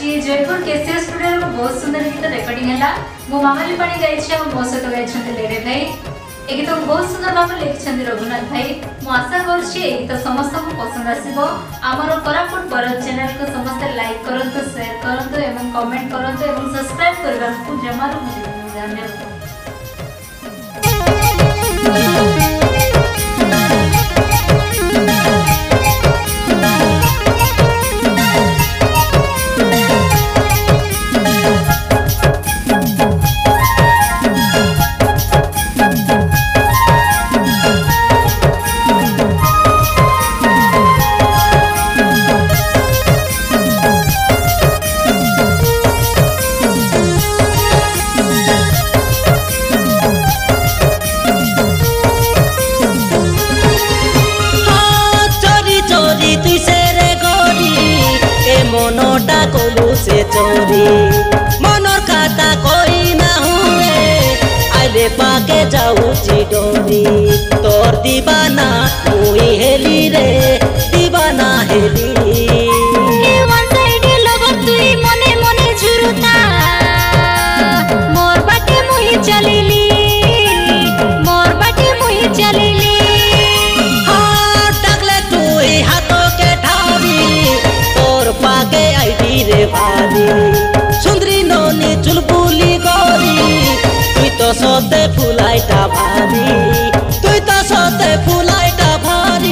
Jaipur KCR studio में बहुत सुंदर गीत रेकर्डिंग है। मो मामाली पानी गाई मो सहित गाई लेरे भाई। ए गीत बहुत सुंदर भाव लिखिं रघुनाथ भाई। मु आशा गीत समस्त को पसंद आसो। आमर कोरापुट बरद चैनल को समस्त लाइक करंतु, शेयर करंतु एवं कमेंट करंतु एवं सब्सक्राइब करबा को जमार धन्यवाद। से चोरी मनर खाता कोई ना हुए आले पाके जाऊ चिडोरी तोर दीवाना मुई हेली रे दीवाना हेली सुंदरी नोनी चुलबुली गोरी तुई तो सोते फुलाइटा भारी तुई तो सोते फुलाइटा भारी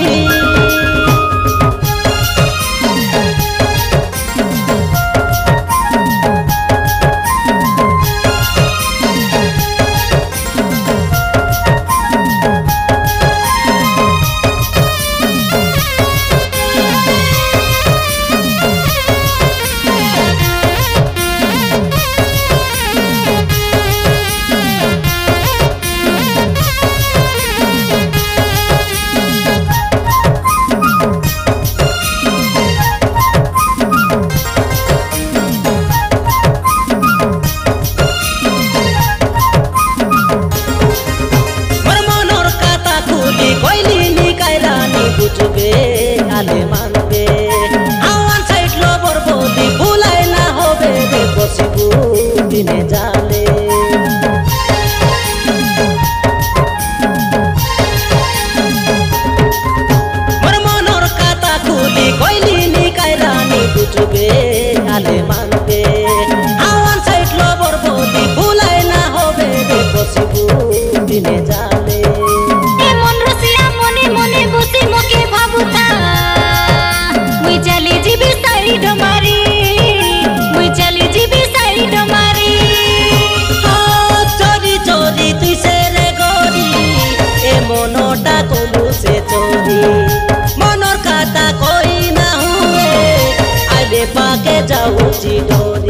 मनर खाता कोई ना हुए आले पाके जाऊ चिडोरी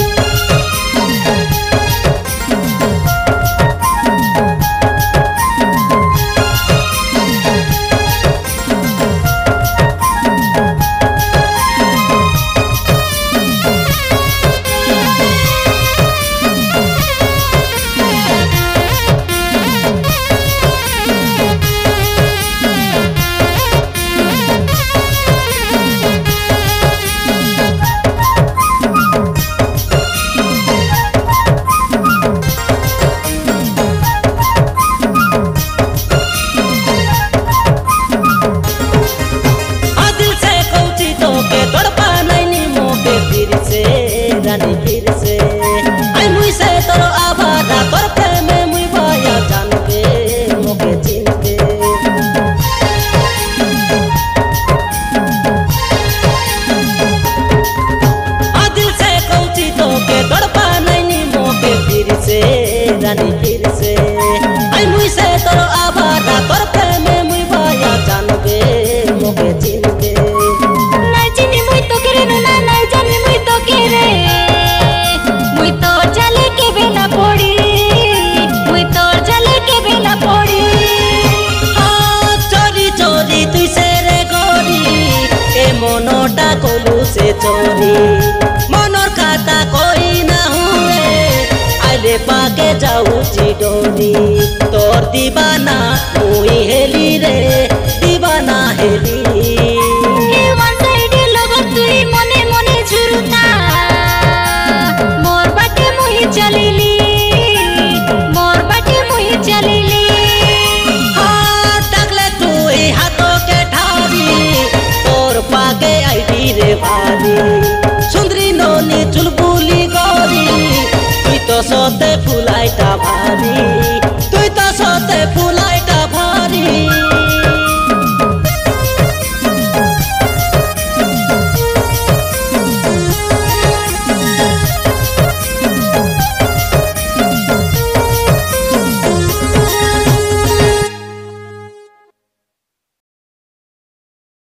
फिर से आई मुई से तोरो आवारा तोर प्रेम में मुई भाया जान के मोके चिन के आ दिल से कहूची तो के तड़पा नहीं मोके फिर से रानी फिर से आई मुई से तोरो आवारा तोर प्रेम में मुई भाया जान के मोके चिन के ना चिनी मुई तो करे ना जानी मुई तो करे मनोटा कोलू से चोरी मनर खाता कोई ना हुए आले पाके जाऊ चिडोरी तोर दीवाना मुई हेली रे